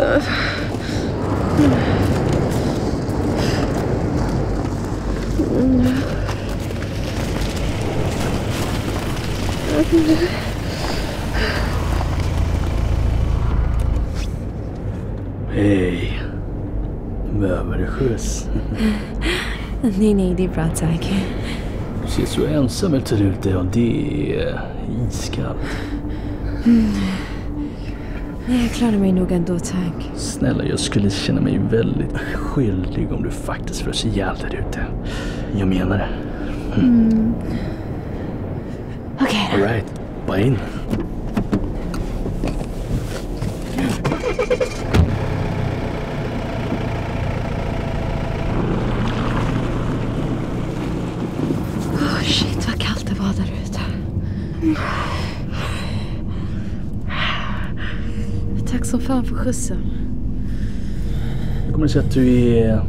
Hej. Behöver du skjuts? Nej, det är bra, tack. Du ser så ensam ut där ute och det är iskallt. Jag klarar mig nog ändå, tack. Snälla, jag skulle känna mig väldigt skyldig om du faktiskt frös ihjäl där ute. Jag menar det. Okej. All right, bara in. Shit, vad kallt det var där ute. Tack så fan för skjutsen. Jag kommer att säga att du är...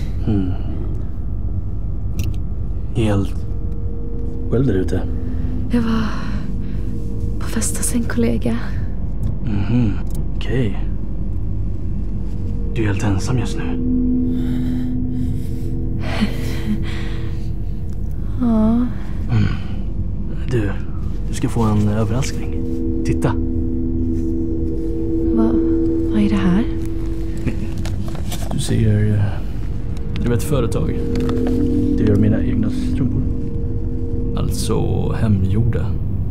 helt själv där ute. Jag var på fest hos en kollega. Okej. Du är helt ensam just nu. Ja. Du ska få en överraskning. Titta. Vad är det här? Du ser... Du vet företag. Det gör mina egna strumpor. Alltså hemgjorda.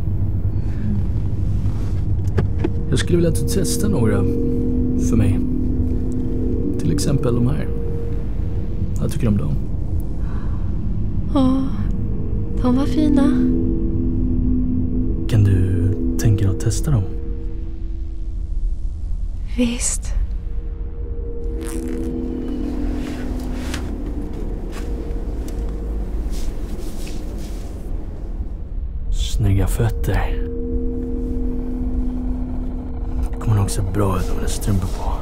Jag skulle vilja att du testar några för mig. Till exempel de här. Jag tycker om dem. Ja, de var fina. Kan du tänka dig att testa dem? Visst. Snygga fötter. Det kommer nog se bra ut med strumpor på.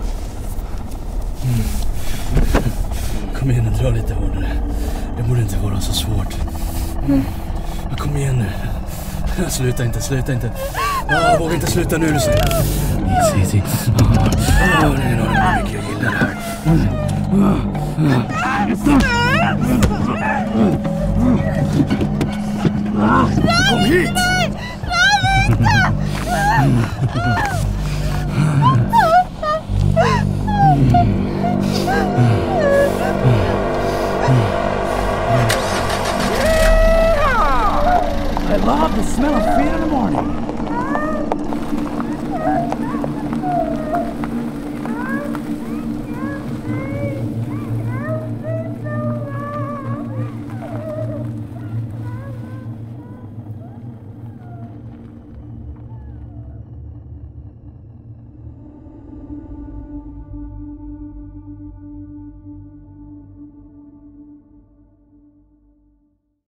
Kom igen och dra lite hårdare. Det borde inte vara så svårt. Kom igen nu. Sluta inte. Jag vågar inte sluta nu. Easy. Det är nog mycket jag gillar det här. Kom hit! I love the smell of feet in the morning.